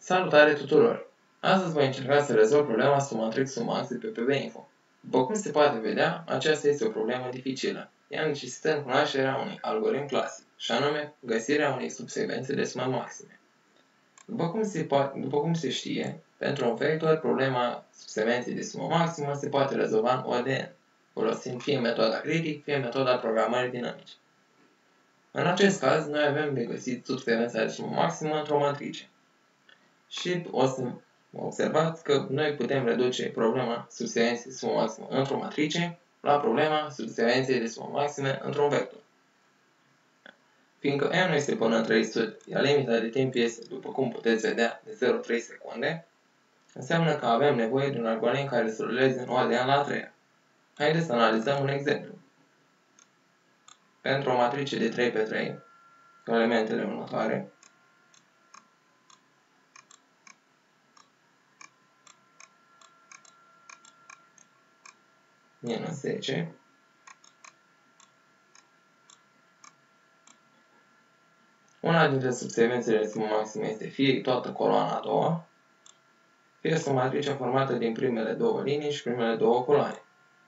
Salutare tuturor! Astăzi voi încerca să rezolv problema Sumatrix Sumax de pe PBinfo. După cum se poate vedea, aceasta este o problemă dificilă. Ea necesită cunoașterea unui algoritm clasic, și anume găsirea unei subsecvențe de sume maxime. După cum se știe, pentru un vector, problema subsecvenței de sumă maximă se poate rezolva în ODN, folosind fie metoda critic, fie metoda programării dinamice. În acest caz, noi avem de găsit subsecvența de sumă maximă într-o matrice. Și o să observați că noi putem reduce problema subsecvenței de sumă maximă într-o matrice la problema subsecvenței de sumă maxime într-un vector. Fiindcă n nu este până în 300, iar limita de timp este, după cum puteți vedea, de 0,3 secunde, înseamnă că avem nevoie de un algoritm care să ruleze în ODN la a treia. Haideți să analizăm un exemplu. Pentru o matrice de 3 pe 3, cu elementele următoare, minus 10, una dintre subsecvențele de sumă maximă este fie toată coloana a doua, fie este o matrice formată din primele două linii și primele două coloane.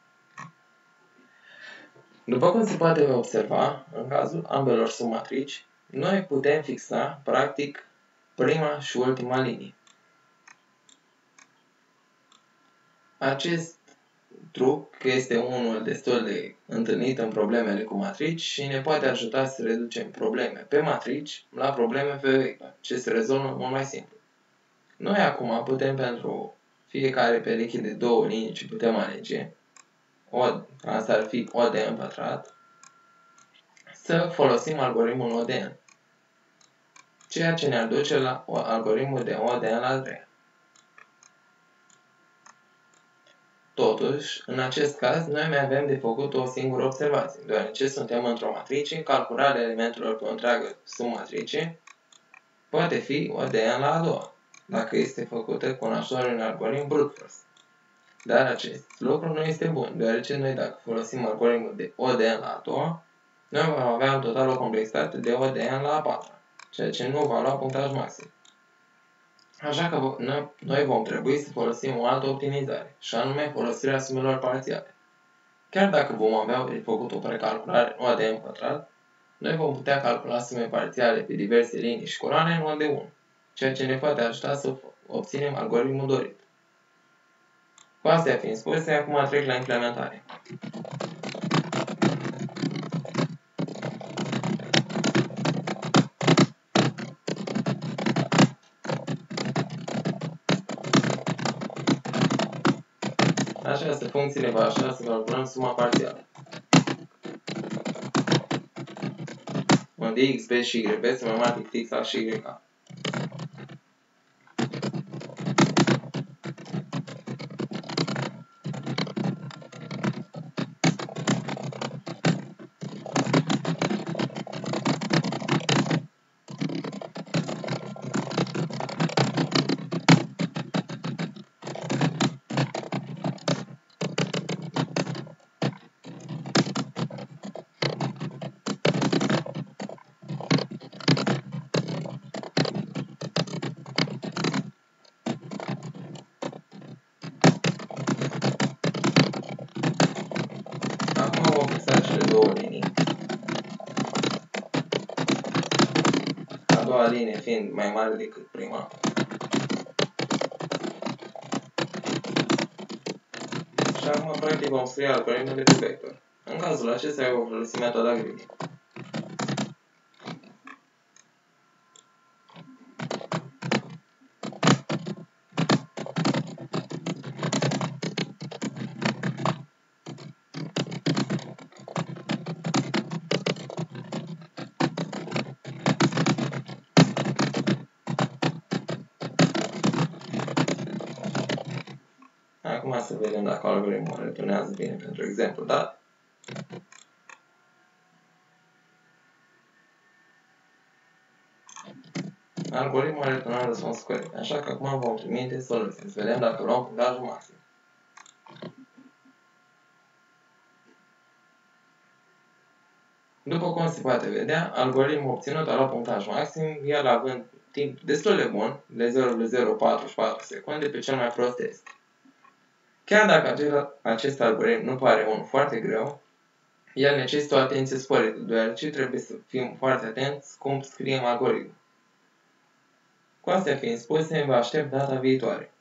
După cum se poate observa, în cazul ambelor submatrici, noi putem fixa, practic, prima și ultima linie. Acest truc este unul destul de întâlnit în problemele cu matrici și ne poate ajuta să reducem probleme pe matrici la probleme pe vector, ce se rezolvă mult mai simplu. Noi acum putem pentru fiecare pereche de două linii ce putem alege, asta ar fi ODN pătrat, să folosim algoritmul ODN, ceea ce ne-ar duce la algoritmul de ODN la al treia. Totuși, în acest caz, noi mai avem de făcut o singură observație, deoarece suntem într-o matrice, calcularea elementelor pe o întreagă submatrice poate fi ODN la a doua, dacă este făcută cu ajutorul unui algoritm brute force. Dar acest lucru nu este bun, deoarece noi dacă folosim algoritmul de ODN la a doua, noi vom avea în total o complexitate de ODN la a patra, ceea ce nu va lua punctaj maxim. Așa că noi vom trebui să folosim o altă optimizare, și anume folosirea sumelor parțiale. Chiar dacă vom avea de făcut o precalculare în ODN pătrat, noi vom putea calcula sume parțiale pe diverse linii și coloane în OD1, ceea ce ne poate ajuta să obținem algoritmul dorit. Cu astea fiind spuse, acum trec la implementare. Această funcție ne va ajuta să calculăm suma parțială, unde x, b și y sunt mai mari decât x, a și y, a. Acum vom fixa cele două linii. A doua linie fiind mai mare decât prima. Și acum, practic, vom scrie algoritmul de pe vector. În cazul acesta, vom folosi metoda gradient. Acum să vedem dacă algoritmul returnează bine pentru exemplu dat. Algoritmul a returnat răspunsul corect, așa că acum vom trimite soluția, să vedem dacă luăm punctajul maxim. După cum se poate vedea, algoritmul obținut a luat punctaj maxim, el având timp destul de bun, de 0,044 secunde, pe cel mai prost test. Chiar dacă acest algoritm nu pare unul foarte greu, el necesită o atenție sporită, deoarece trebuie să fim foarte atenți cum scriem algoritmul. Cu astea fiind spuse, vă aștept data viitoare.